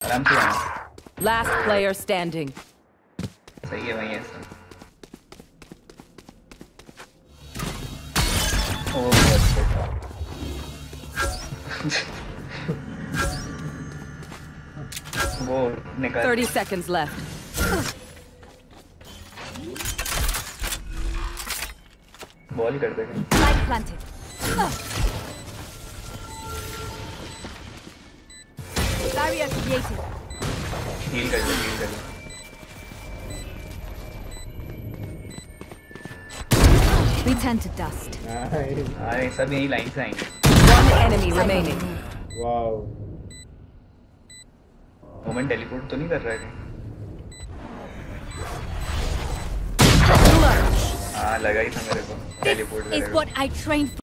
आराम से आना। Last player standing. सही है भाई ऐसा। ओ वो निकाल। 30 seconds left. बॉल कर देगा। Light planted. Barrier created. Heal कर ले, हील कर ले। We turn to dust. अरे सब यही लाइन से आएंगे। One enemy remaining. Wow. Moment teleport तो नहीं कर रहा है कहीं? हाँ लगा ही था मेरे को teleport Is what I trained for.